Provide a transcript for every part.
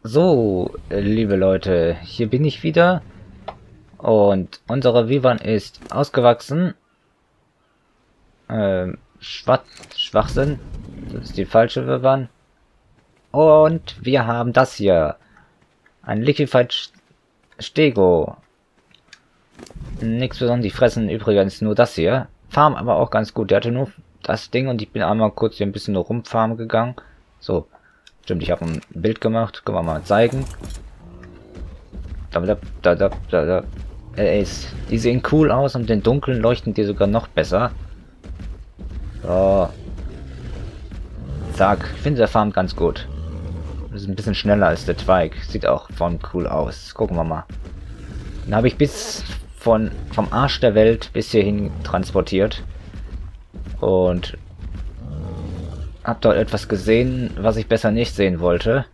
So, liebe Leute, hier bin ich wieder und unsere Vivan ist ausgewachsen. Schwachsinn, das ist die falsche Vivan. Und wir haben das hier, ein Liquefied Stego. Nichts Besonderes, die fressen übrigens nur das hier. Farm aber auch ganz gut, der hatte nur das Ding und ich bin einmal kurz hier ein bisschen rumfarmen gegangen. So. Stimmt, ich habe ein Bild gemacht. Können wir mal zeigen. Die sehen cool aus und den Dunkeln leuchten die sogar noch besser. So. Zack. Ich finde der Farm ganz gut. Das ist ein bisschen schneller als der Twig. Sieht auch von cool aus. Gucken wir mal. Dann habe ich vom Arsch der Welt bis hierhin transportiert. Und hab dort etwas gesehen, was ich besser nicht sehen wollte.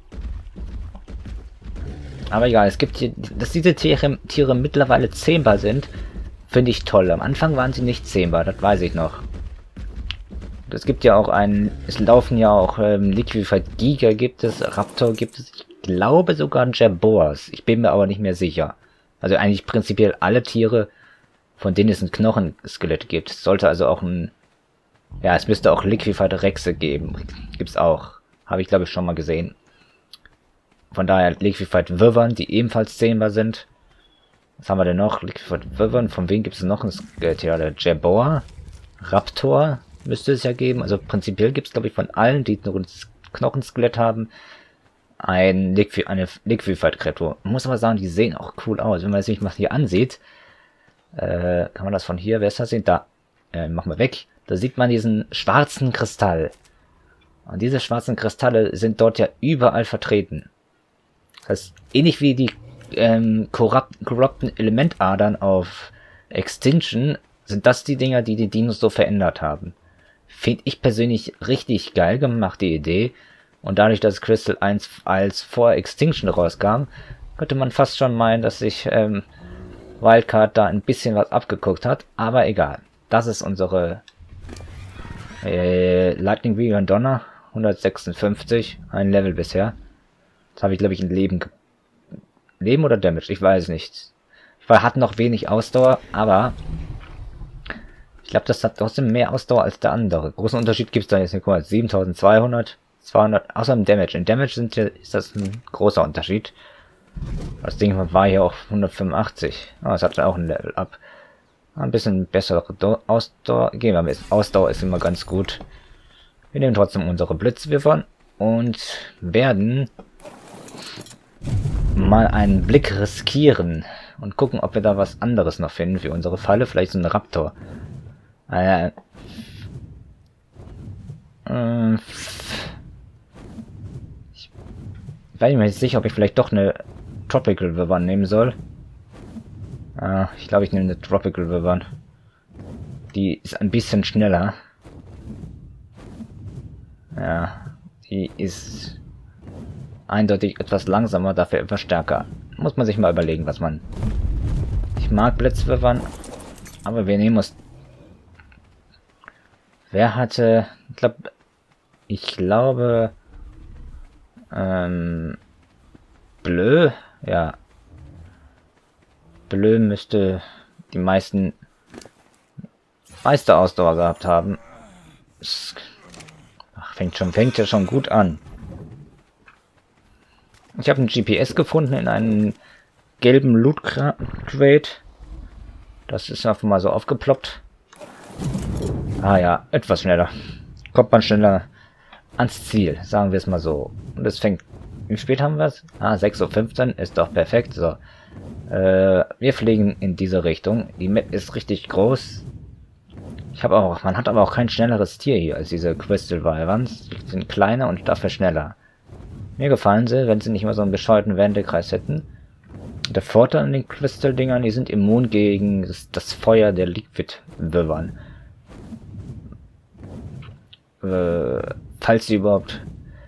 Aber egal, es gibt hier, dass diese Tiere mittlerweile zähmbar sind, finde ich toll. Am Anfang waren sie nicht zähmbar, das weiß ich noch. Es gibt ja auch es laufen ja auch Liquefied Giga gibt es, Raptor gibt es, ich glaube sogar Jerboas. Ich bin mir aber nicht mehr sicher. Also eigentlich prinzipiell alle Tiere, von denen es ein Knochenskelett gibt. Es sollte also auch ja, es müsste auch Liquefied Rexe geben. Gibt's auch. Habe ich, glaube ich, schon mal gesehen. Von daher Liquefied Wyvern, die ebenfalls zähmbar sind. Was haben wir denn noch? Liquefied Wyvern. Von wem gibt es noch ein Skelett? Ja, der Jerboa. Raptor müsste es ja geben. Also prinzipiell gibt es, glaube ich, von allen, die nur ein Knochenskelett haben, eine Liquefied Kreatur. Man muss aber sagen, die sehen auch cool aus. Wenn man sich mal hier ansieht, kann man das von hier besser sehen? Da. Machen wir weg. Da sieht man diesen schwarzen Kristall. Und diese schwarzen Kristalle sind dort ja überall vertreten. Das heißt, ähnlich wie die korrupten Elementadern auf Extinction, sind das die Dinger, die die Dinos so verändert haben. Finde ich persönlich richtig geil gemacht, die Idee. Und dadurch, dass Crystal 1 als vor Extinction rauskam, könnte man fast schon meinen, dass sich Wildcard da ein bisschen was abgeguckt hat. Aber egal. Das ist unsere Lightning Vivan Donner 156, ein Level bisher. Das habe ich, glaube ich, in Leben oder Damage, ich weiß nicht. Hat noch wenig Ausdauer, aber ich glaube, das hat trotzdem mehr Ausdauer als der andere. Großen Unterschied gibt es da jetzt nicht. Guck mal, 7200, 200, außer im Damage. In Damage ist das ein großer Unterschied. Das Ding war hier auch 185. Ah, es hat auch ein Level Up. Ein bisschen bessere Ausdauer. Gehen wir mit. Ausdauer ist immer ganz gut. Wir nehmen trotzdem unsere Blitzwiffern und werden mal einen Blick riskieren und gucken, ob wir da was anderes noch finden für unsere Falle. Vielleicht so ein Raptor. Ich weiß nicht sicher, ob ich vielleicht doch eine Tropical Wyvern nehmen soll. Ich glaube, ich nehme eine Tropical Wyvern. Die ist ein bisschen schneller. Ja, die ist eindeutig etwas langsamer, dafür etwas stärker. Muss man sich mal überlegen, was man... Ich mag Blitzwyvern, aber wir nehmen uns... Wer hatte... Ich glaube... Bleu? Ja. Bleu müsste die meiste Ausdauer gehabt haben. Fängt ja schon gut an. Ich habe ein GPS gefunden in einem gelben Loot Crate. Das ist einfach mal so aufgeploppt. Ah ja, etwas schneller. Kommt man schneller ans Ziel, sagen wir es mal so. Und es fängt... Wie spät haben wir es? 6:15 Uhr, ist doch perfekt. So. Wir fliegen in diese Richtung. Die Map ist richtig groß. Man hat aber auch kein schnelleres Tier hier als diese Crystal Wyverns. Die sind kleiner und dafür schneller. Mir gefallen sie, wenn sie nicht mal so einen bescheuerten Wendekreis hätten. Der Vorteil an den Crystal-Dingern, die sind immun gegen das Feuer der Liquid Wyvern. Falls sie überhaupt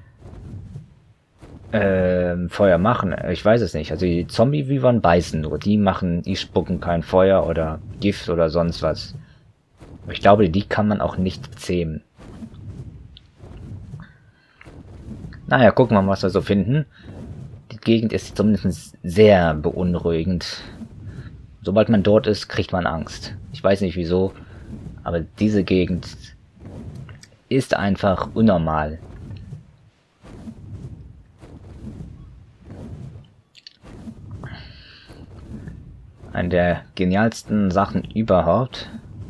Feuer machen. Ich weiß es nicht. Also die Zombie-Wyvern beißen nur. Die spucken kein Feuer oder Gift oder sonst was. Ich glaube, die kann man auch nicht zähmen. Naja, gucken wir mal, was wir so finden. Die Gegend ist zumindest sehr beunruhigend. Sobald man dort ist, kriegt man Angst. Ich weiß nicht wieso, aber diese Gegend ist einfach unnormal. Eine der genialsten Sachen überhaupt.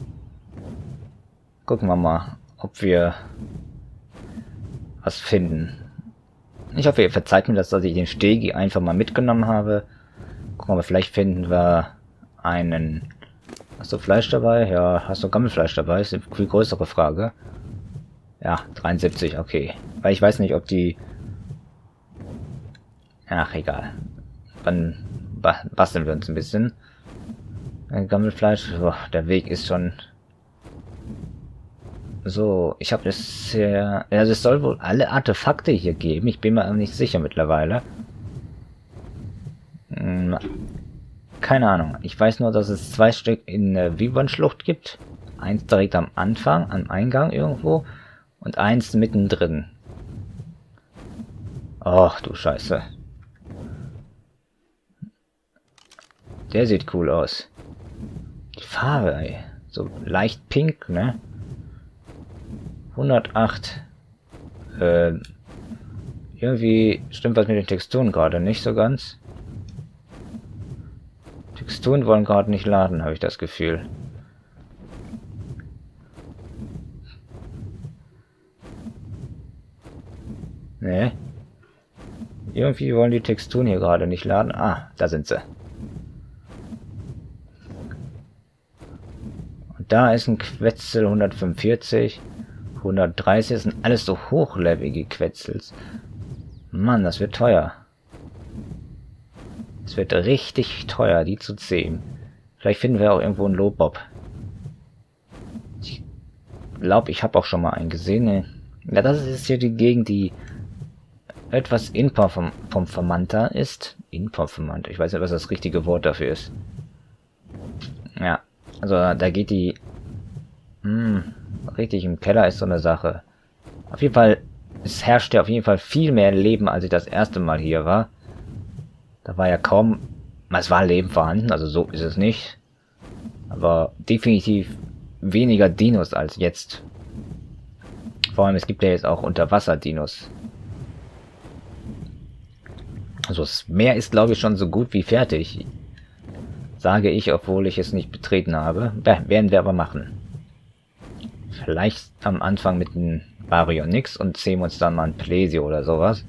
Gucken wir mal, ob wir was finden. Ich hoffe, ihr verzeiht mir das, dass ich den Stegi einfach mal mitgenommen habe. Gucken wir mal, vielleicht finden wir einen... Hast du Fleisch dabei? Ja, hast du Gammelfleisch dabei? Ist eine viel größere Frage. Ja, 73, okay. Weil ich weiß nicht, ob die... Ach, egal. Dann basteln wir uns ein bisschen. Gammelfleisch, boah, der Weg ist schon... So, ich habe es sehr... Also es soll wohl alle Artefakte hier geben. Ich bin mir aber nicht sicher mittlerweile. Keine Ahnung. Ich weiß nur, dass es 2 Stück in der Vivon-Schlucht gibt. Eins direkt am Anfang, am Eingang irgendwo. Und eins mittendrin. Ach du Scheiße. Der sieht cool aus. Die Farbe, ey. So leicht pink, ne? 108. Irgendwie stimmt was mit den Texturen gerade nicht so ganz. Texturen wollen gerade nicht laden, habe ich das Gefühl. Ne? Irgendwie wollen die Texturen hier gerade nicht laden. Ah, da sind sie. Und da ist ein Quetzel 145. 130, das sind alles so hochlevelige Quetzels. Mann, das wird teuer. Es wird richtig teuer, die zu zähmen. Vielleicht finden wir auch irgendwo einen Lobob. Ich glaube, ich habe auch schon mal einen gesehen. Ne? Ja, das ist hier die Gegend, die etwas inperformanter ist. Inperformant, ich weiß nicht, was das richtige Wort dafür ist. Ja, also da geht die... richtig, im Keller ist so eine Sache. Auf jeden Fall, es herrschte auf jeden Fall viel mehr Leben, als ich das erste Mal hier war. Da war ja kaum... Es war Leben vorhanden, also so ist es nicht. Aber definitiv weniger Dinos als jetzt. Vor allem, es gibt ja jetzt auch Unterwasser-Dinos. Also das Meer ist, glaube ich, schon so gut wie fertig. Sage ich, obwohl ich es nicht betreten habe. Ja, werden wir aber machen. Vielleicht am Anfang mit einem Baryonyx und zähmen uns dann mal ein Plesio oder sowas.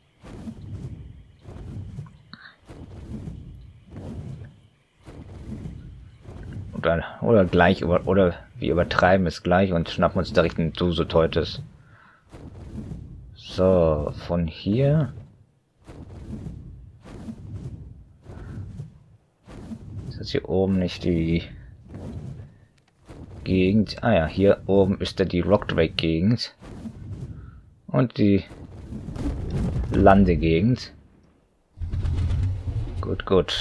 Oder gleich, oder wir übertreiben es gleich und schnappen uns direkt einen Dusoteutes. So, von hier... Ist das hier oben nicht die... Gegend. Ah ja, hier oben ist ja die Rockdrake-Gegend. Und die Landegegend. Gut, gut.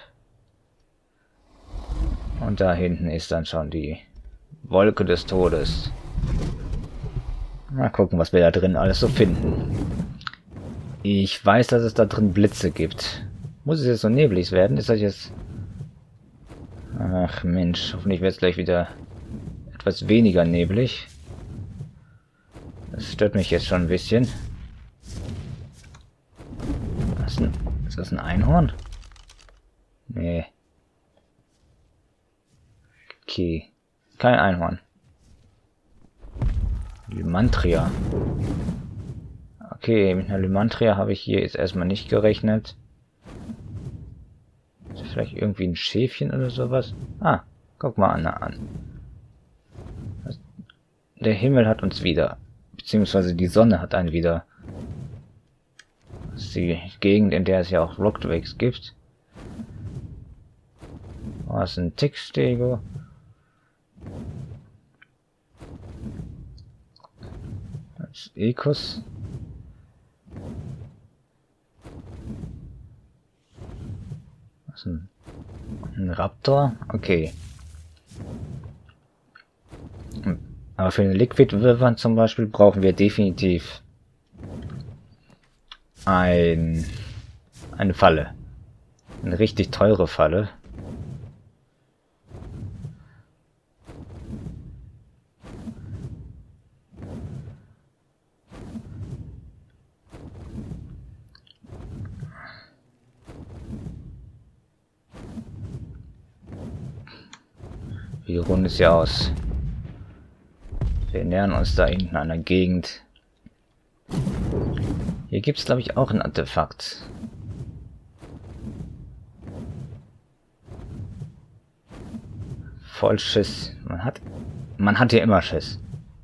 Und da hinten ist dann schon die Wolke des Todes. Mal gucken, was wir da drin alles so finden. Ich weiß, dass es da drin Blitze gibt. Muss es jetzt so neblig werden? Ist das jetzt... Ach Mensch, hoffentlich wird es gleich wieder... etwas weniger neblig. Das stört mich jetzt schon ein bisschen. Ist das ein Einhorn? Nee. Okay. Kein Einhorn. Lymantria. Okay, mit einer Lymantria habe ich hier jetzt erstmal nicht gerechnet. Ist das vielleicht irgendwie ein Schäfchen oder sowas? Ah, guck mal an. Der Himmel hat uns wieder, beziehungsweise die Sonne hat einen wieder. Das ist die Gegend, in der es ja auch Rockdrakes gibt. Was ist ein Tickstego? Das ist Ecos. Was ist ein Raptor? Okay. Aber für den Liquid Wyvern zum Beispiel brauchen wir definitiv ein Eine Falle. Eine richtig teure Falle. Wie rund ist ja aus? Wir nähern uns da hinten an der Gegend. Hier gibt es, glaube ich, auch ein Artefakt. Voll Schiss. Man hat hier immer Schiss.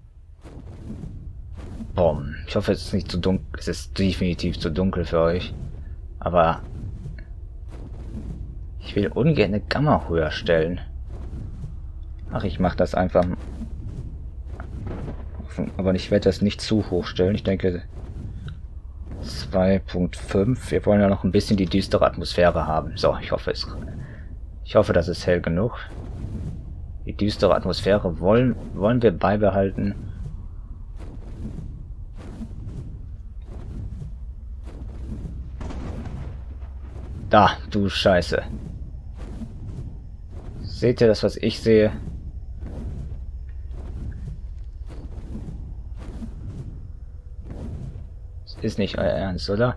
Boah, ich hoffe, es ist nicht zu dunkel. Es ist definitiv zu dunkel für euch. Aber ich will ungern eine Gamma höher stellen. Ach, ich mache das einfach. Aber ich werde das nicht zu hoch stellen. Ich denke 2.5. Wir wollen ja noch ein bisschen die düstere Atmosphäre haben. So, ich hoffe, das ist hell genug. Die düstere Atmosphäre wollen wir beibehalten. Da, du Scheiße. Seht ihr das, was ich sehe? Das ist nicht euer Ernst, oder?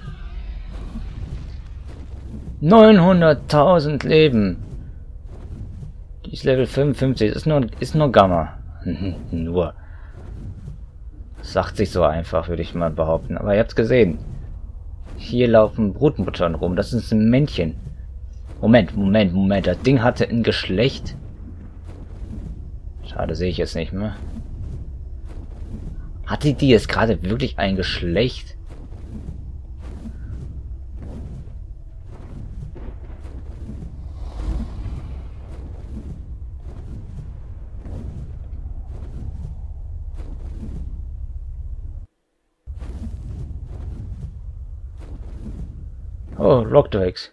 900.000 Leben. Die ist Level 55. Das ist nur Gamma. Nur. Das sagt sich so einfach, würde ich mal behaupten. Aber ihr habt's gesehen. Hier laufen Brutmuttern rum. Das ist ein Männchen. Moment. Das Ding hatte ein Geschlecht. Schade, sehe ich jetzt nicht mehr. Hatte die jetzt gerade wirklich ein Geschlecht? Oh, Rockdrakes.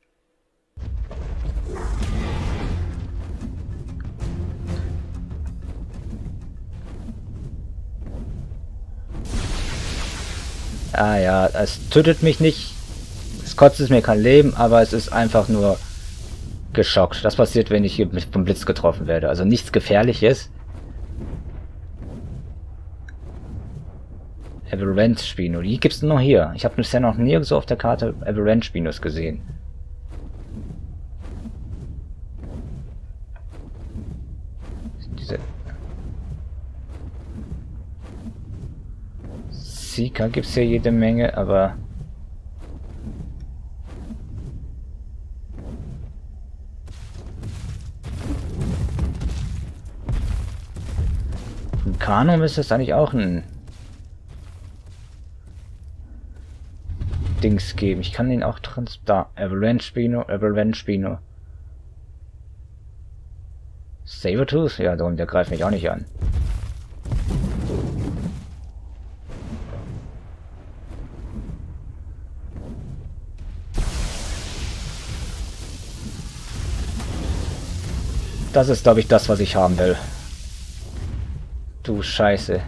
Ah ja, es tötet mich nicht. Es kostet mir kein Leben, aber es ist einfach nur geschockt. Das passiert, wenn ich hier vom Blitz getroffen werde. Also nichts Gefährliches. Avalanche Spino. Die gibt es nur hier. Ich habe bisher noch nirgendwo auf der Karte Avalanche Spinos gesehen. Diese Seeker gibt es hier jede Menge, aber im Kanon ist das eigentlich auch ein Dings geben. Ich kann den auch da. Avalanche Spino. Sabertooth? Ja, der greift mich auch nicht an. Das ist, glaube ich, das, was ich haben will. Du Scheiße.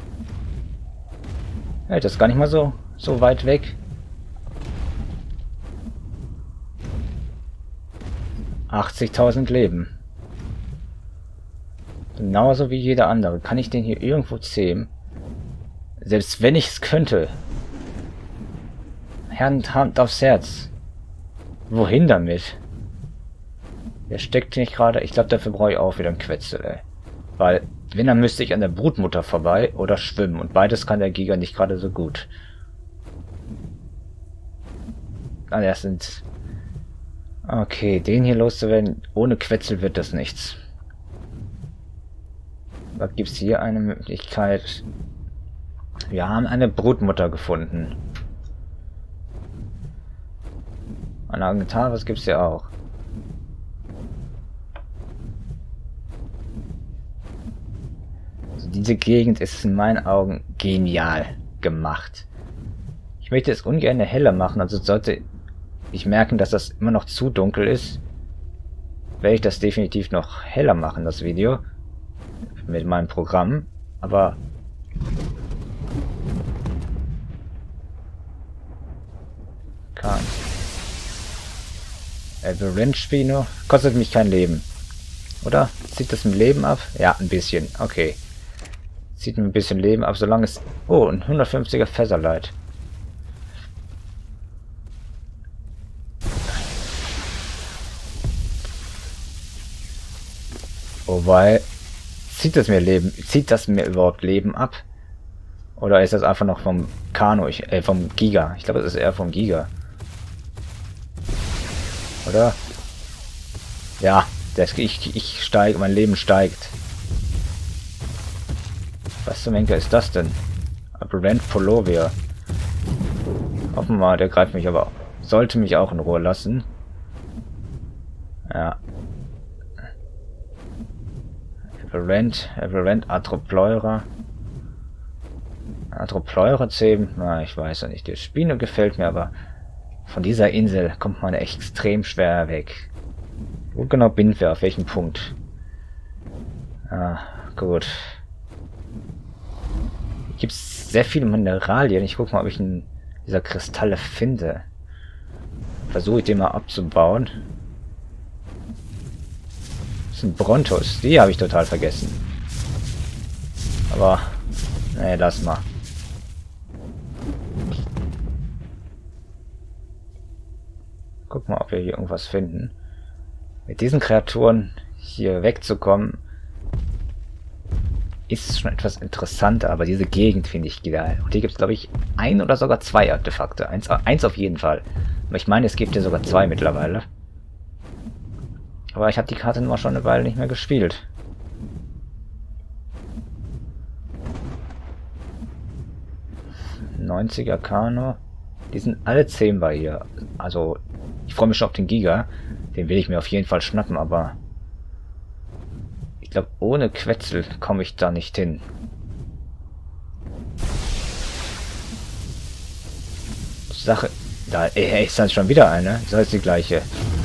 Hey, das ist gar nicht mal so weit weg. 80.000 Leben. Genauso wie jeder andere. Kann ich den hier irgendwo zähmen? Selbst wenn ich es könnte. Hand aufs Herz. Wohin damit? Der steckt nicht gerade. Ich glaube, dafür brauche ich auch wieder einen Quetzel, ey. Weil, wenn, dann müsste ich an der Brutmutter vorbei oder schwimmen. Und beides kann der Giga nicht gerade so gut. Ah, das sind... Okay, den hier loszuwerden, ohne Quetzel wird das nichts. Was gibt's hier? Eine Möglichkeit. Wir haben eine Brutmutter gefunden. Eine Agentar, was gibt's hier auch? Also diese Gegend ist in meinen Augen genial gemacht. Ich möchte es ungern heller machen, also sollte ich merken, dass das immer noch zu dunkel ist, werde ich das definitiv noch heller machen, das Video, mit meinem Programm, aber Kahn. Aberrant Spino. Kostet mich kein Leben. Oder? Zieht das ein Leben ab? Ja, ein bisschen. Okay. Zieht mir ein bisschen Leben ab, solange es... Oh, ein 150er Featherlight. Wobei... Zieht das mir überhaupt Leben ab? Oder ist das einfach noch vom Kano, vom Giga? Ich glaube, das ist eher vom Giga. Oder? Ja, ich steige, mein Leben steigt. Was zum Henker ist das denn? Aberrant Polovia. Hoffen wir mal, der greift mich aber... Sollte mich auch in Ruhe lassen. Ja. Aberrant Atropleura. Atropleura 10. Na, ich weiß ja nicht. Die Spino gefällt mir, aber von dieser Insel kommt man extrem schwer weg. Wo genau bin wir? Auf welchem Punkt? Ah, gut. Hier gibt es sehr viele Mineralien. Ich gucke mal, ob ich einen dieser Kristalle finde. Versuche ich den mal abzubauen. Das sind Brontos. Die habe ich total vergessen. Aber, nee, lass mal. Guck mal, ob wir hier irgendwas finden. Mit diesen Kreaturen hier wegzukommen, ist schon etwas interessanter, aber diese Gegend finde ich geil. Und hier gibt es, glaube ich, ein oder sogar zwei Artefakte. Eins auf jeden Fall. Aber ich meine, es gibt ja sogar zwei mittlerweile. Aber ich habe die Karte nur schon eine Weile nicht mehr gespielt. '90er Kano. Die sind alle 10 bei hier. Also, ich freue mich schon auf den Giga. Den will ich mir auf jeden Fall schnappen, aber... Ich glaube, ohne Quetzel komme ich da nicht hin. Sache... Da ist dann schon wieder eine. Das ist die gleiche.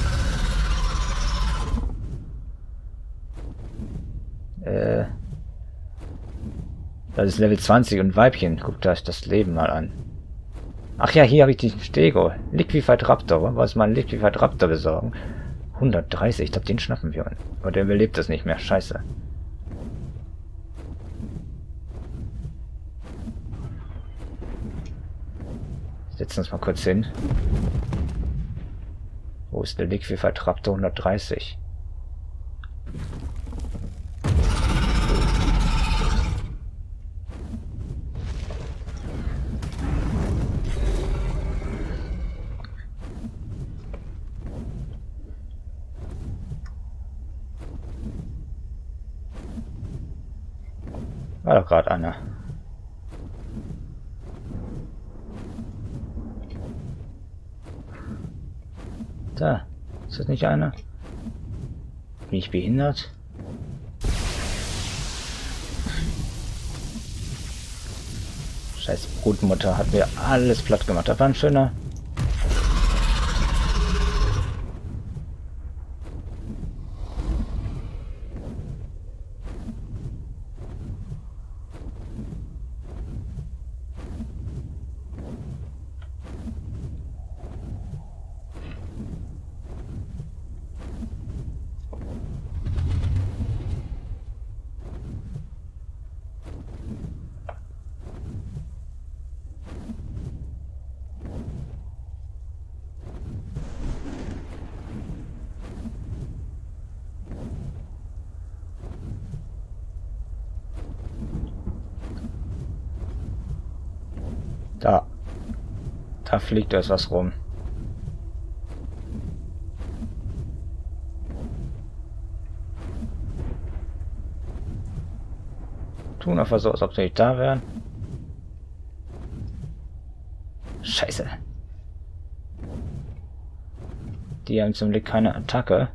Das ist Level 20 und Weibchen. Guckt euch das Leben mal an. Ach ja, hier habe ich diesen Stego. Liquified Raptor. Was mal Liquified Raptor besorgen? 130. Ich glaube, den schnappen wir. Aber der überlebt das nicht mehr. Scheiße. Setzen uns mal kurz hin. Wo ist der Liquified Raptor 130? War doch gerade einer. Da. Ist das nicht einer? Bin ich behindert? Scheiß Brutmutter hat mir alles platt gemacht. Das war ein schöner... Da. Da fliegt etwas rum. Tun einfach so, als ob sie nicht da wären. Scheiße. Die haben zum Glück keine Attacke.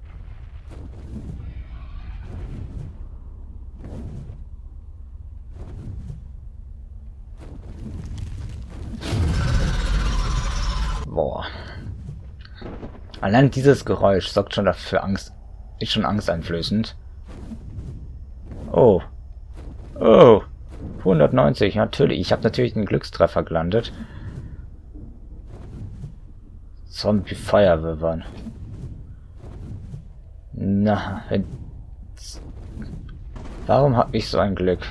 Boah. Allein dieses Geräusch sorgt schon dafür Angst. Ist schon angsteinflößend. Oh. Oh. 190, natürlich. Ich habe natürlich einen Glückstreffer gelandet. Zombie-Feuerwehrmann. Na, wenn... Warum habe ich so ein Glück?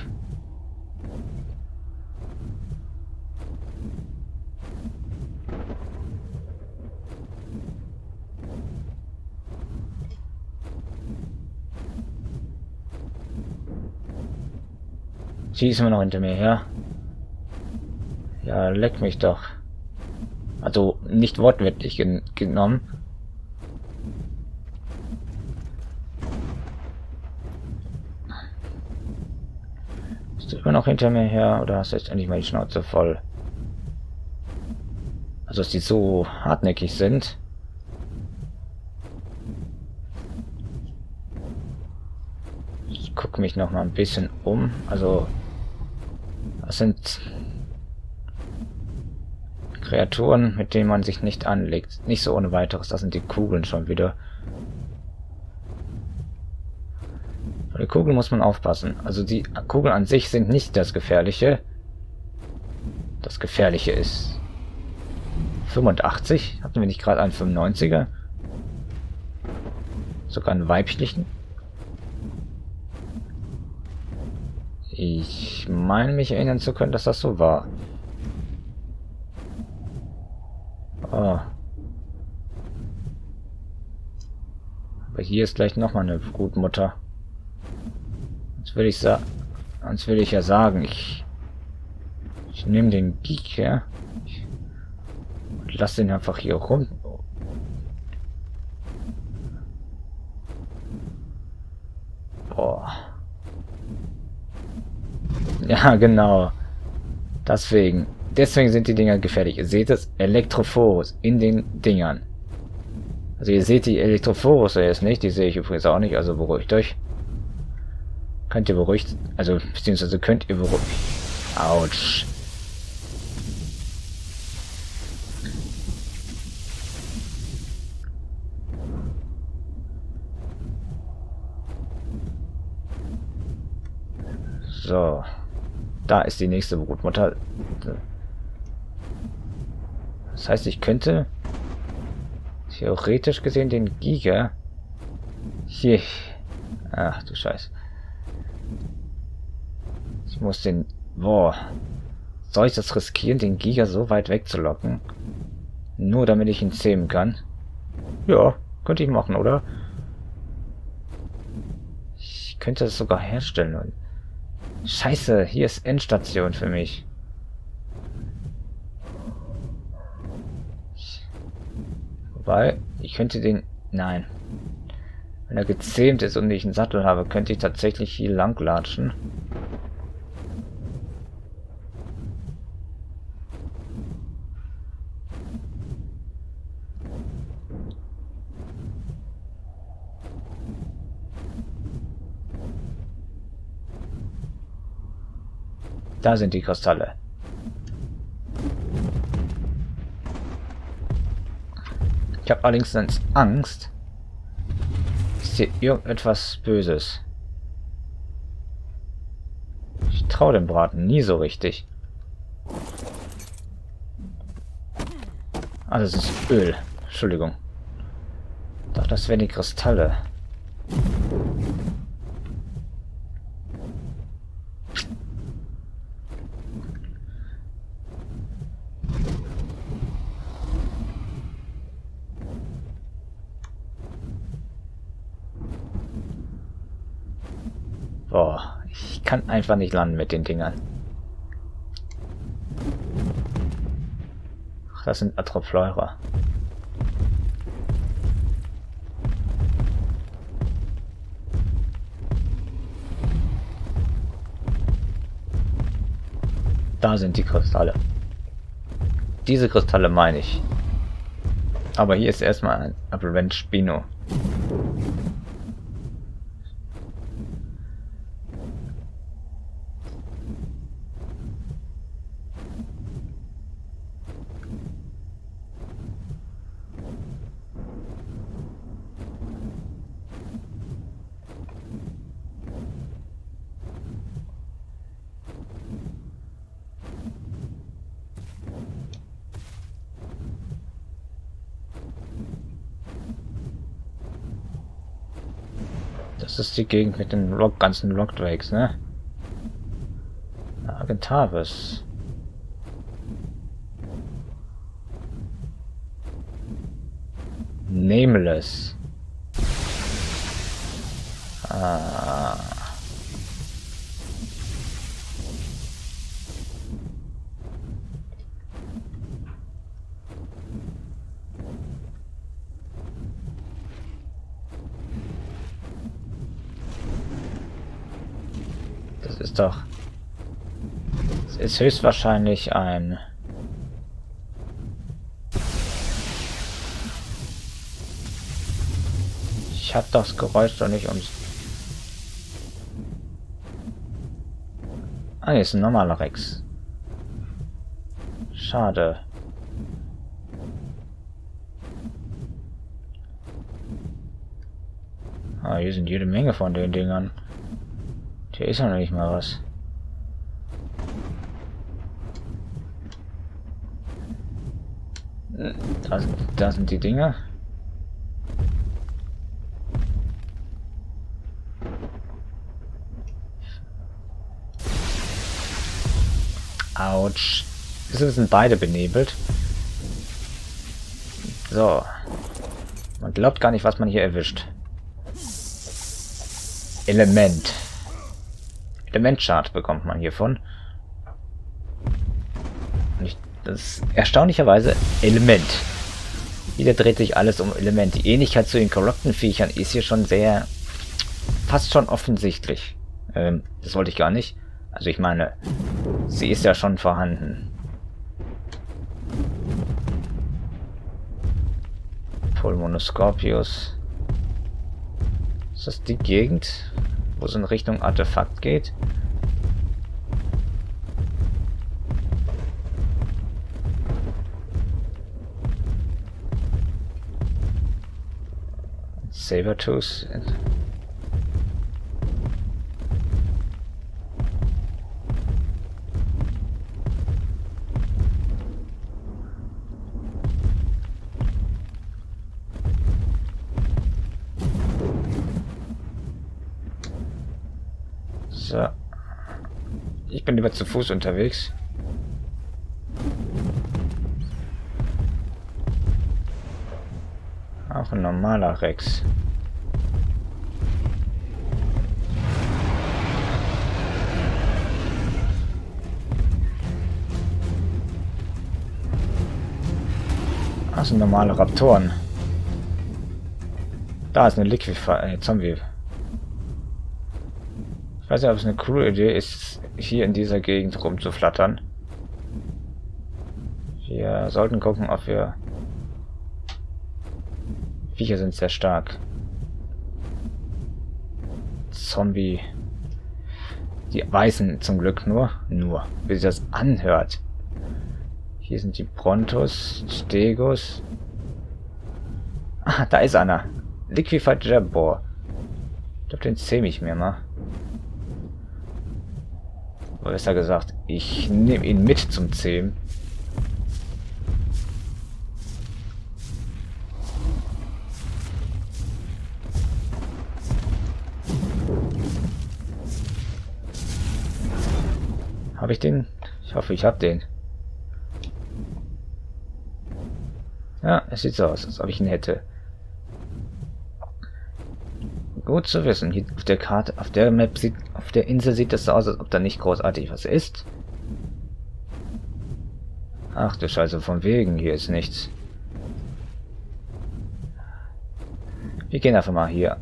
Sie ist immer noch hinter mir her. Ja, leck mich doch. Also nicht wortwörtlich genommen. Bist du immer noch hinter mir her oder hast du jetzt endlich mal die Schnauze voll? Also dass die so hartnäckig sind. Ich gucke mich noch mal ein bisschen um. Also das sind Kreaturen, mit denen man sich nicht anlegt. Nicht so ohne weiteres. Das sind die Kugeln schon wieder. Bei den Kugeln muss man aufpassen. Also die Kugeln an sich sind nicht das Gefährliche. Das Gefährliche ist 85. Hatten wir nicht gerade einen 95er? Sogar einen weiblichen? Ich meine mich erinnern zu können, dass das so war. Oh. Aber hier ist gleich nochmal eine Gutmutter. Jetzt will ich ja sagen, ich nehme den Geek her und lasse den einfach hier rum. Boah. Ja, genau. Deswegen sind die Dinger gefährlich. Ihr seht es, Elektrophorus in den Dingern. Also ihr seht die Elektrophorus jetzt nicht, die sehe ich übrigens auch nicht, also beruhigt euch. Könnt ihr beruhigt, also beziehungsweise könnt ihr beruhigt. Autsch. So. Da ist die nächste Brutmutter. Das heißt, ich könnte theoretisch gesehen den Giga hier... Ach du Scheiß. Ich muss den... Boah. Soll ich das riskieren, den Giga so weit wegzulocken? Nur damit ich ihn zähmen kann? Ja, könnte ich machen, oder? Ich könnte es sogar herstellen. Scheiße, hier ist Endstation für mich. Wobei, ich könnte den... Nein. Wenn er gezähmt ist und ich einen Sattel habe, könnte ich tatsächlich hier lang latschen. Da sind die Kristalle. Ich habe allerdings Angst. Ist hier irgendetwas Böses? Ich traue dem Braten nie so richtig. Ah, das ist Öl. Entschuldigung. Ich dachte, das wären die Kristalle. Boah, ich kann einfach nicht landen mit den Dingern. Ach, das sind Atropleura. Da sind die Kristalle. Diese Kristalle meine ich. Aber hier ist erstmal ein Aberrant Spino. Das ist die Gegend mit den ganzen Rockdrakes, ne? Argentavis. Nameless. Ah. Das ist doch... Es ist höchstwahrscheinlich ein... Ich hab das Geräusch doch nicht ums... Ah, hier ist ein normaler Rex. Schade. Ah, hier sind jede Menge von den Dingern. Hier ist ja noch nicht mal was. Da sind die Dinger. Autsch. Wieso sind beide benebelt? So. Man glaubt gar nicht, was man hier erwischt. Element. Elementchart bekommt man hiervon. Das ist erstaunlicherweise Element. Wieder dreht sich alles um Element. Die Ähnlichkeit zu den korrupten Viechern ist hier schon sehr... fast schon offensichtlich. Das wollte ich gar nicht. Also ich meine, sie ist ja schon vorhanden. Pulmonoscorpius. Ist das die Gegend, wo es in Richtung Artefakt geht? Sabertooth. So. Ich bin lieber zu Fuß unterwegs. Auch ein normaler Rex. Das sind normale Raptoren. Da ist eine Zombie. Ich weiß nicht, ob es eine coole Idee ist, hier in dieser Gegend rumzuflattern. Wir sollten gucken, ob wir... Viecher sind sehr stark. Zombie. Die Weißen zum Glück nur. Wie sich das anhört. Hier sind die Brontos, Stegos. Ah, da ist einer. Liquified Jabber. Ich glaube, den zähme ich mir mal. Oder besser gesagt, ich nehme ihn mit zum Zähmen. Habe ich den? Ich hoffe, ich habe den. Ja, es sieht so aus, als ob ich ihn hätte. Gut zu wissen. Hier auf der Karte, auf der Map sieht, auf der Insel sieht es so aus, als ob da nicht großartig was ist. Ach du Scheiße, von wegen, hier ist nichts. Wir gehen einfach mal hier.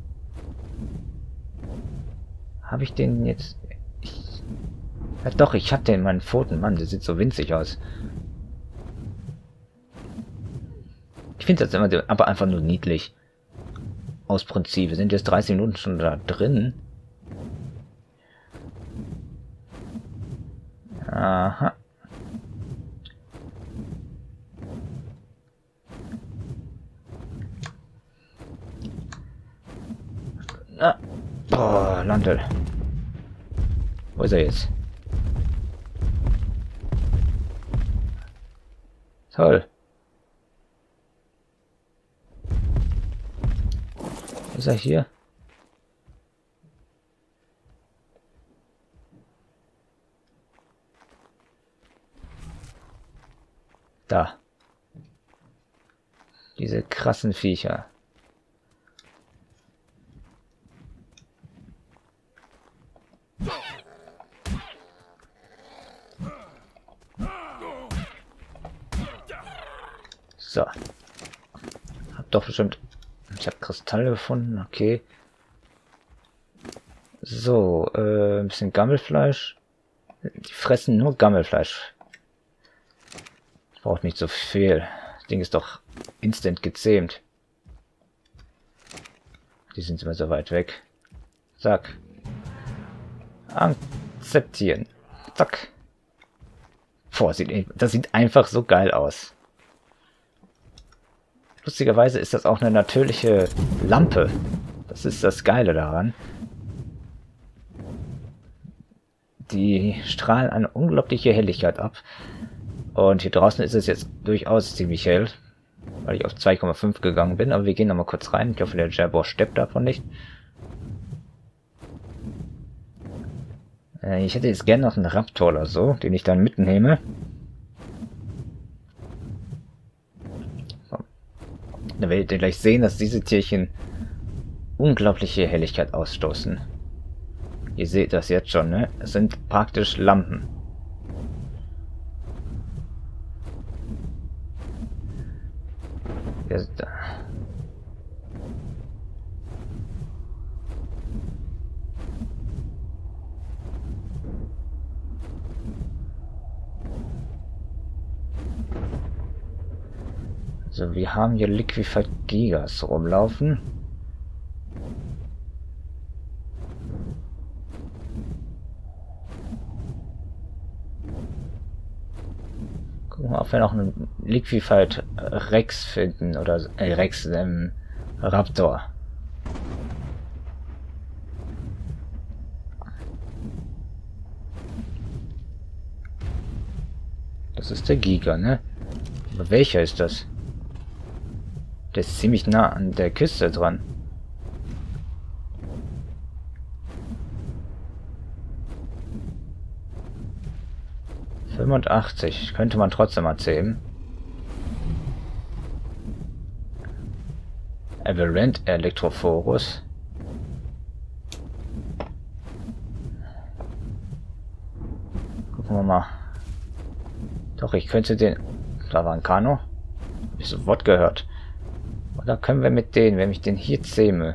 Habe ich den jetzt... Ja doch, ich hab den in meinen Pfoten. Mann, der sieht so winzig aus. Ich finde das immer aber einfach nur niedlich. Aus Prinzip. Wir sind jetzt 30 Minuten schon da drin. Aha. Ah. Boah, Landel. Wo ist er jetzt? Toll. Ist er hier? Da. Diese krassen Viecher. So. Hab doch bestimmt... Ich habe Kristalle gefunden, okay. So, ein bisschen Gammelfleisch. Die fressen nur Gammelfleisch. Braucht nicht so viel. Das Ding ist doch instant gezähmt. Die sind immer so weit weg. Zack. Akzeptieren. Zack. Boah, das sieht einfach so geil aus. Lustigerweise ist das auch eine natürliche Lampe. Das ist das Geile daran. Die strahlen eine unglaubliche Helligkeit ab. Und hier draußen ist es jetzt durchaus ziemlich hell, weil ich auf 2,5 gegangen bin. Aber wir gehen nochmal kurz rein. Ich hoffe, der Jabber steppt davon nicht. Ich hätte jetzt gerne noch einen Raptor oder so, den ich dann mitnehme. Dann werdet ihr gleich sehen, dass diese Tierchen unglaubliche Helligkeit ausstoßen. Ihr seht das jetzt schon, ne? Es sind praktisch Lampen. So, wir haben hier Liquified Gigas rumlaufen. Gucken wir, ob wir noch einen Liquified Rex finden oder Rex Raptor. Das ist der Giga, ne? Aber welcher ist das? Der ist ziemlich nah an der Küste dran. ...85. Könnte man trotzdem erzählen. Aberrant Electrophorus. Gucken wir mal. Doch, ich könnte den... Da war ein Kano. Hab ich sofort gehört. Oder können wir mit denen, wenn ich den hier zähme?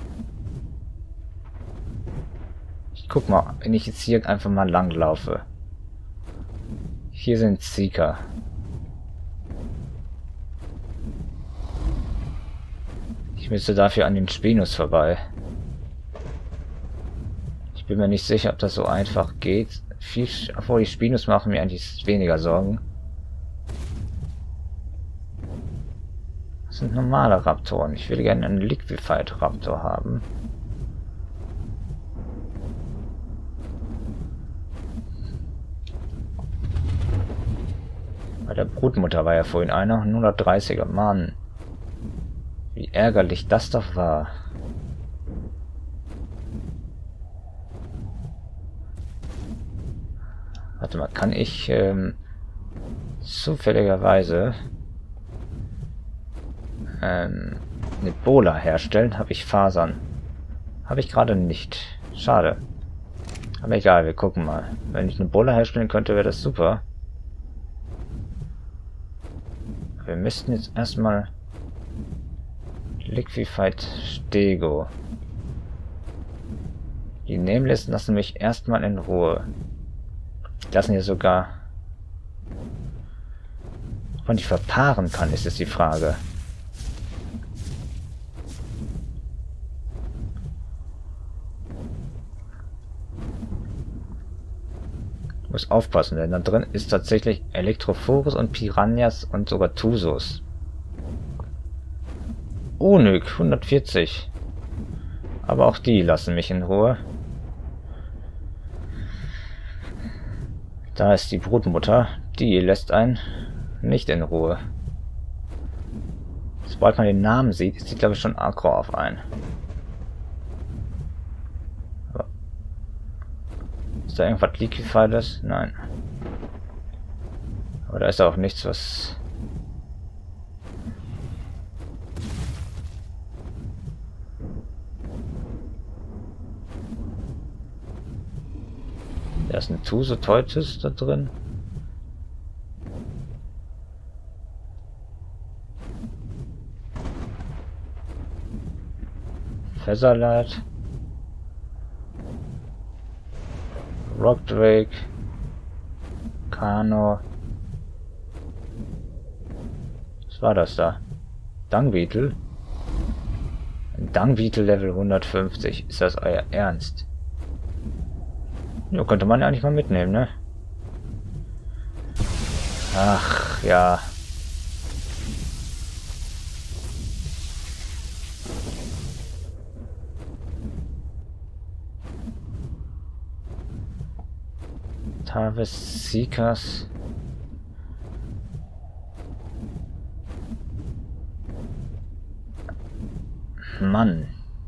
Ich guck mal, wenn ich jetzt hier einfach mal lang laufe. Hier sind Seeker. Ich müsste dafür an den Spinus vorbei. Ich bin mir nicht sicher, ob das so einfach geht. Obwohl die Spinus machen mir eigentlich weniger Sorgen. Das sind normale Raptoren. Ich will gerne einen Liquified Raptor haben. Bei der Brutmutter war ja vorhin einer. 130er. Mann. Wie ärgerlich das doch war. Warte mal, kann ich zufälligerweise eine Bola herstellen? Habe ich Fasern? Habe ich gerade nicht. Schade. Aber egal, wir gucken mal. Wenn ich eine Bola herstellen könnte, wäre das super. Wir müssten jetzt erstmal Liquified Stego. Die Nameless lassen mich erstmal in Ruhe. Die lassen hier sogar... Ob man die verpaaren kann, ist jetzt die Frage. Muss aufpassen, denn da drin ist tatsächlich Electrophorus und Piranhas und sogar Tusos. Onyx 140. Aber auch die lassen mich in Ruhe. Da ist die Brutmutter. Die lässt einen nicht in Ruhe. Sobald man den Namen sieht, ist sie, glaube ich, schon aggro auf einen. Ist da irgendwas Liquifiedes? Nein. Aber da ist auch nichts, was Da ist ein Tuso-Teutis da drin. Featherlight. Rock Drake. Kano. Was war das da? Dungbeetle? Ein Dungbeetle Level 150. Ist das euer Ernst? Ja, könnte man ja eigentlich mal mitnehmen, ne? Ach, ja. Harvest Seekers. Mann.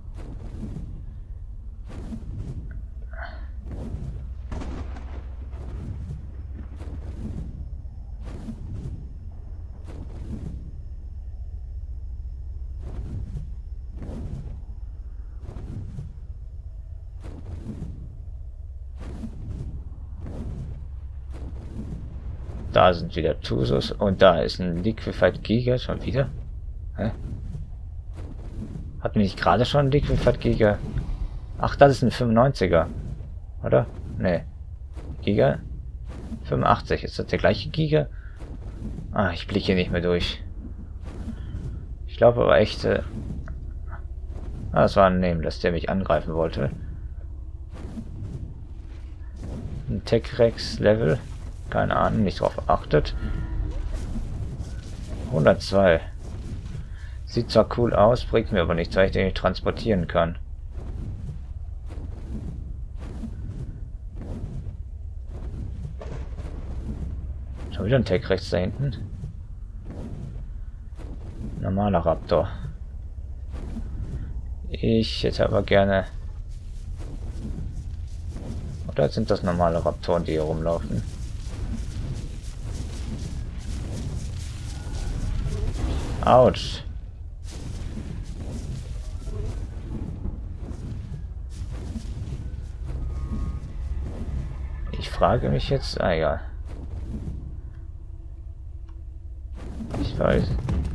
Da sind wieder Tusos und da ist ein Liquefied Giga schon wieder. Hä? Hatten wir nicht gerade schon einen Liquefied Giga? Ach, das ist ein 95er. Oder? Ne. Giga? 85. Ist das der gleiche Giga? Ah, ich blicke hier nicht mehr durch. Ich glaube aber echt... das war ein Nameless, der mich angreifen wollte. Ein Tech-Rex Level. Keine Ahnung, nicht drauf achtet. 102. Sieht zwar cool aus, bringt mir aber nichts, weil ich den nicht transportieren kann. Schon wieder ein Tech rechts da hinten. Normaler Raptor. Ich hätte aber gerne... Oder sind das normale Raptoren, die hier rumlaufen? Autsch. Ich frage mich jetzt... Ah, egal. Ich weiß.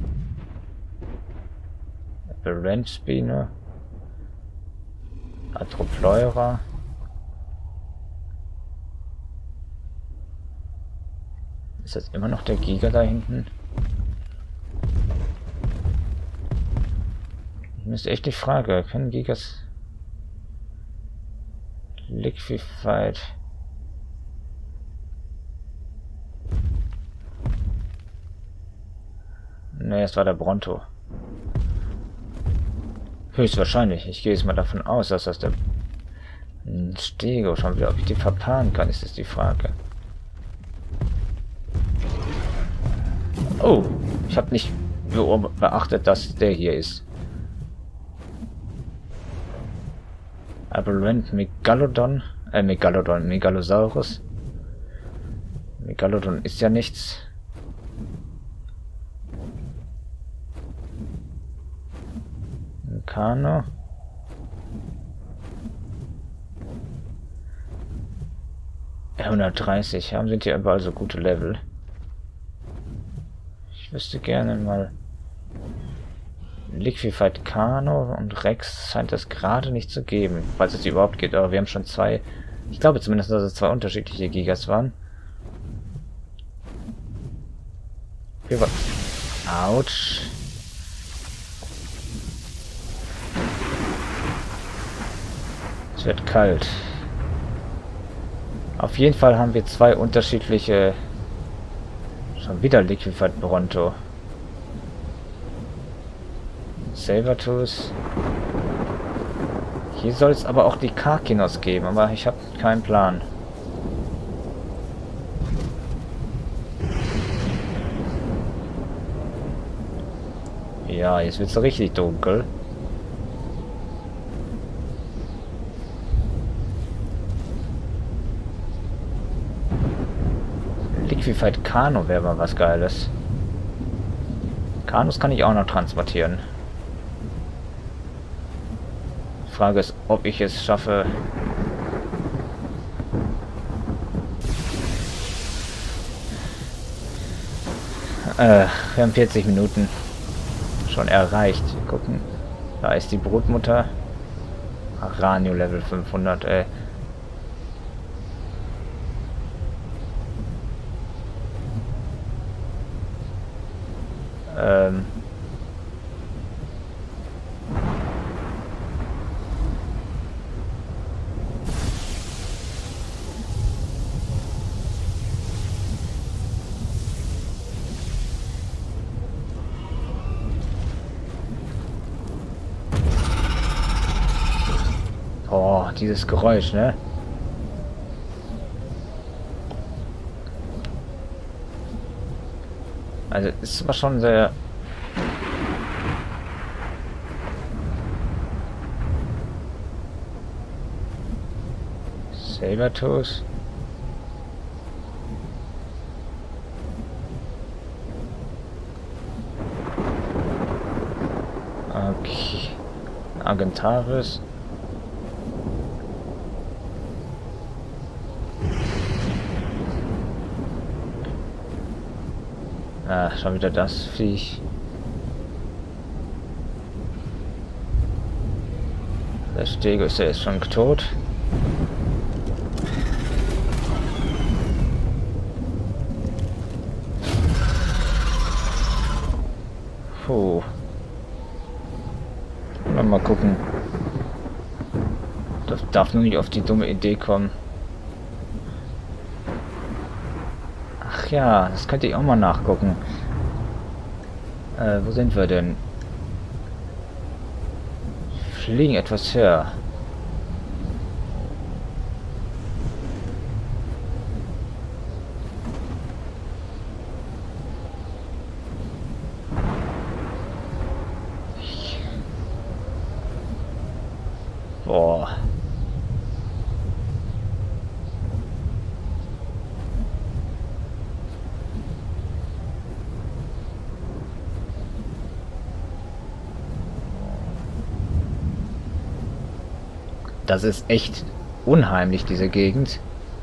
Berendspine. Atropleura. Ist das immer noch der Giga da hinten? Das ist echt die Frage. Können Gigas Liquefied... Ne, es war der Bronto. Höchstwahrscheinlich. Ich gehe jetzt mal davon aus, dass das der Stego schon wieder... Ob ich die verpaaren kann, ist das die Frage. Oh, ich habe nicht beachtet, dass der hier ist. Aberrant Megalodon, Megalosaurus. Megalodon ist ja nichts. Ein Kano. Ja, 130, sind hier überall so gute Level. Ich wüsste gerne mal... Liquefied Kano und Rex scheint es gerade nicht zu geben, falls es überhaupt geht, aber wir haben schon zwei, ich glaube zumindest, dass es zwei unterschiedliche Gigas waren. Autsch. Es wird kalt. Auf jeden Fall haben wir zwei unterschiedliche... Schon wieder Liquefied Bronto. Sabertooth. Hier soll es aber auch die Karkinos geben, aber ich habe keinen Plan. Ja, jetzt wird es richtig dunkel. Liquefied Kano wäre mal was Geiles. Kanus kann ich auch noch transportieren. Die Frage ist, ob ich es schaffe, Wir haben 40 Minuten schon erreicht. Gucken. Da ist die Brutmutter. Aranio Level 500, ey. Oh, dieses Geräusch, ne? Also, es war schon sehr... Sabertooth. Okay. Argentaris. Ah, schon wieder das Viech. Der Stegus, der ist schon tot. Puh. Mal gucken. Das darf nur nicht auf die dumme Idee kommen. Ach ja, das könnte ich auch mal nachgucken. Wo sind wir denn? Fliegen etwas höher. Boah. Das ist echt unheimlich, diese Gegend.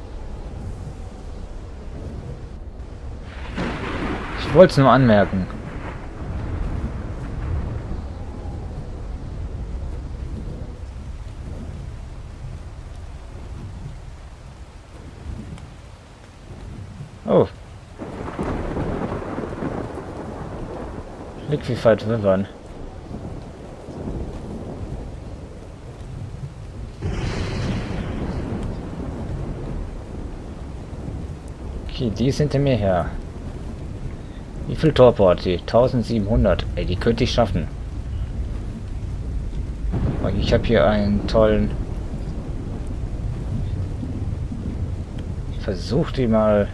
Ich wollte es nur anmerken. Oh. Liquefied Wyvern. Okay, die ist hinter mir her. Wie viel Torpor hat die? 1700. Ey, die könnte ich schaffen. Ich habe hier einen tollen... Versuch die mal...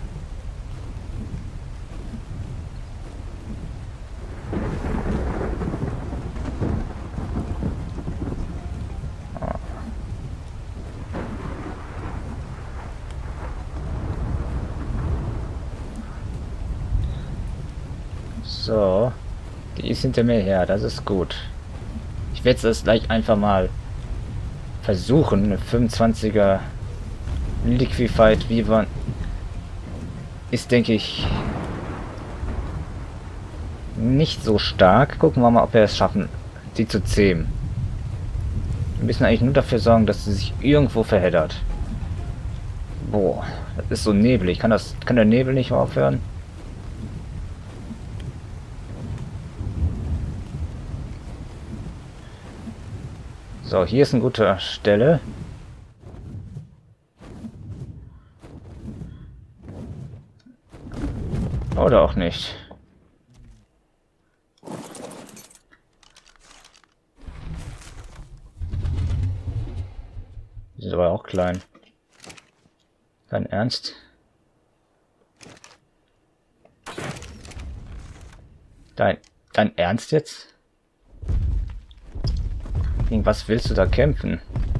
So, die ist hinter mir her, das ist gut. Ich werde es gleich einfach mal versuchen. Eine 25er Liquefied Wyvern ist, denke ich, nicht so stark. Gucken wir mal, ob wir es schaffen, sie zu zähmen. Wir müssen eigentlich nur dafür sorgen, dass sie sich irgendwo verheddert. Boah, das ist so neblig. Kann der Nebel nicht aufhören? So, hier ist eine gute Stelle. Oder auch nicht. Die ist aber auch klein. Dein Ernst? Dein Ernst jetzt? Gegen was willst du da kämpfen?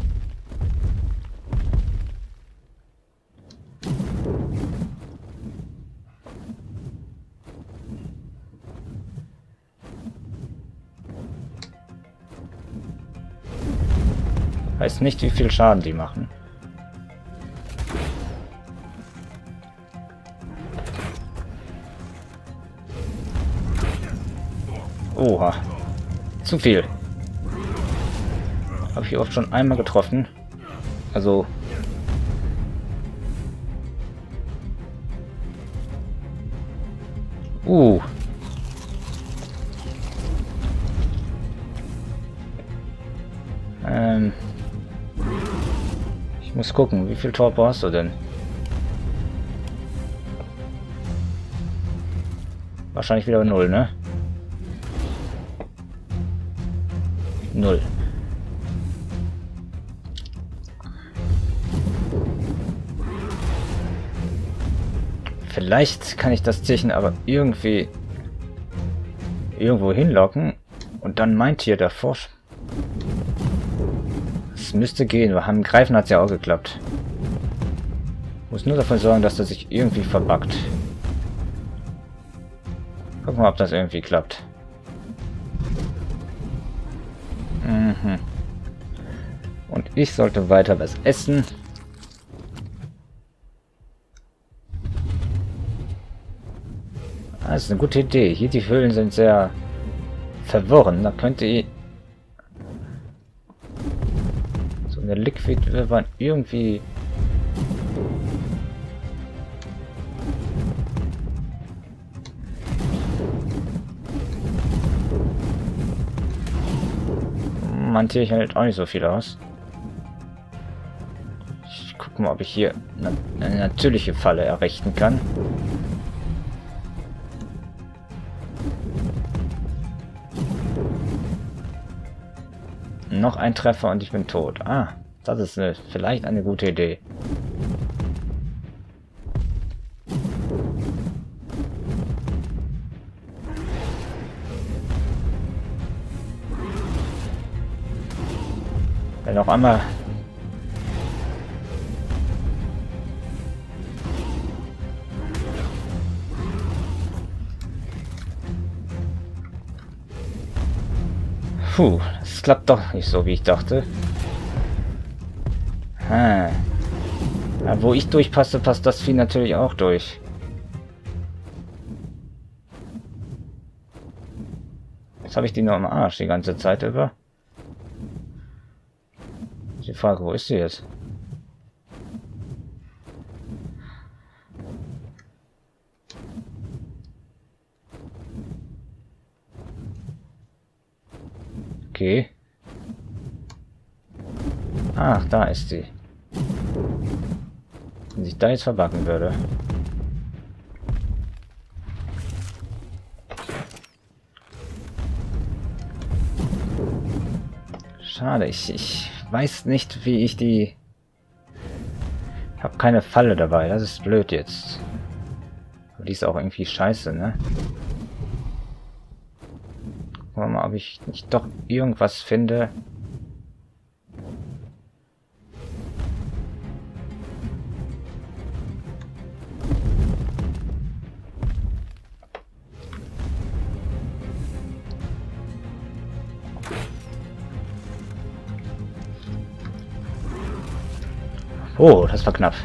Weiß nicht, wie viel Schaden die machen. Oha. Zu viel. Habe ich oft schon einmal getroffen. Also... Ich muss gucken, wie viel Tor brauchst du denn? Wahrscheinlich wieder 0, ne? 0. Vielleicht kann ich das Tierchen aber irgendwie irgendwo hinlocken und dann mein Tier davor. Es müsste gehen, wir haben Greifen, hat es ja auch geklappt. Muss nur dafür sorgen, dass er sich irgendwie verbuggt. Gucken wir, ob das irgendwie klappt. Mhm. Und ich sollte weiter was essen. Das ist eine gute Idee. Hier die Höhlen sind sehr verworren. Da könnte ich so eine Liquid River irgendwie mein Tier hält auch nicht so viel aus. Ich gucke mal, ob ich hier eine natürliche Falle errichten kann. Noch ein Treffer und ich bin tot. Ah, das ist vielleicht eine gute Idee. Wenn noch einmal... Puh, das klappt doch nicht so, wie ich dachte. Ja, wo ich durchpasse, passt das Vieh natürlich auch durch. Jetzt habe ich die nur am Arsch die ganze Zeit über. Die Frage, wo ist sie jetzt? Okay. Ach, da ist sie. Wenn sich da jetzt verbacken würde. Schade, ich weiß nicht, wie ich die... Ich habe keine Falle dabei, das ist blöd jetzt. Aber die ist auch irgendwie scheiße, ne? Gucken wir mal, ob ich nicht doch irgendwas finde. Oh, das war knapp.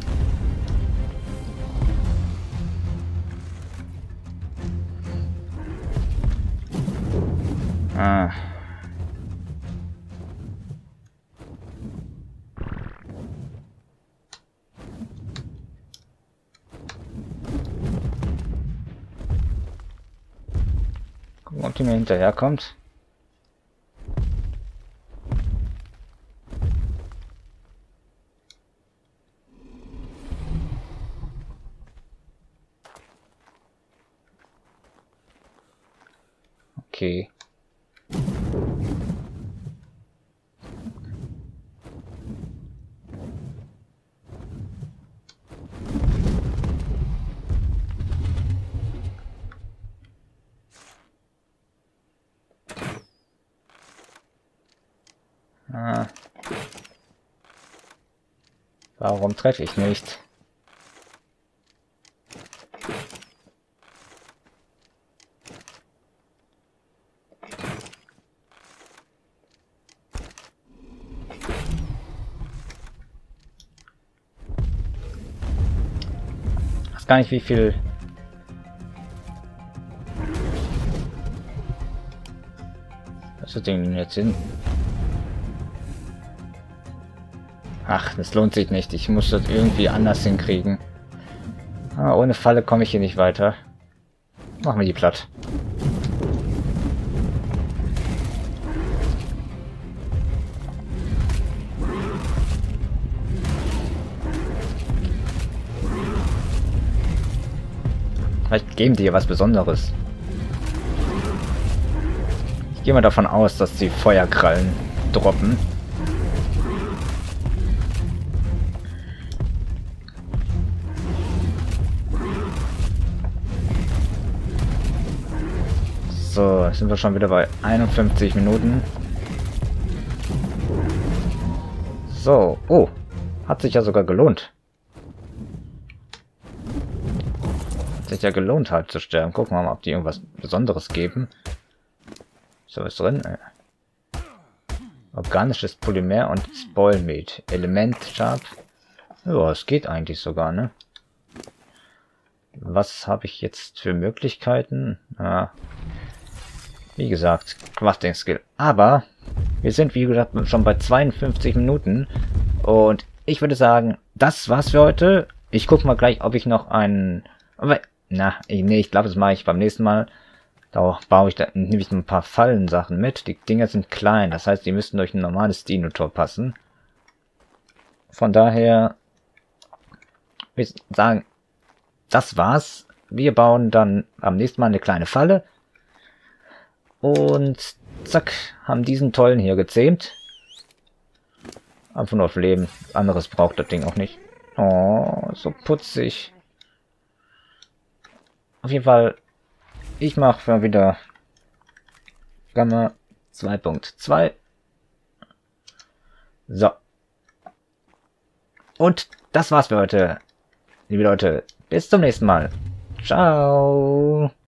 Ah. Gucken, ob die mir hinterherkommt. Okay. Ah. Warum treffe ich nicht? Ich weiß gar nicht, wie viel... Was ist denn jetzt hin? Ach, das lohnt sich nicht. Ich muss das irgendwie anders hinkriegen. Ah, ohne Falle komme ich hier nicht weiter. Machen wir die platt. Vielleicht geben die hier was Besonderes. Ich gehe mal davon aus, dass die Feuerkrallen droppen. So, sind wir schon wieder bei 51 Minuten. So, oh, hat sich ja sogar gelohnt. Hat sich ja gelohnt halt zu sterben. Gucken wir mal, ob die irgendwas Besonderes geben. Ist da was drin? Organisches Polymer und Spoilmeat. Element Sharp. Ja, es geht eigentlich sogar, ne? Was habe ich jetzt für Möglichkeiten? Ja. Wie gesagt, Crafting Skill. Aber wir sind, wie gesagt, schon bei 52 Minuten. Und ich würde sagen, das war's für heute. Ich gucke mal gleich, ob ich noch einen... Aber, nee, ich glaube, das mache ich beim nächsten Mal. Da baue ich da nämlich ein paar Fallensachen mit. Die Dinger sind klein, das heißt, die müssten durch ein normales Dino-Tor passen. Von daher würde ich sagen, das war's. Wir bauen dann am nächsten Mal eine kleine Falle. Und zack, haben diesen tollen hier gezähmt. Einfach nur auf Leben. Anderes braucht das Ding auch nicht. Oh, so putzig. Auf jeden Fall, ich mache mal wieder Gamma 2.2. So. Und das war's für heute. Liebe Leute, bis zum nächsten Mal. Ciao.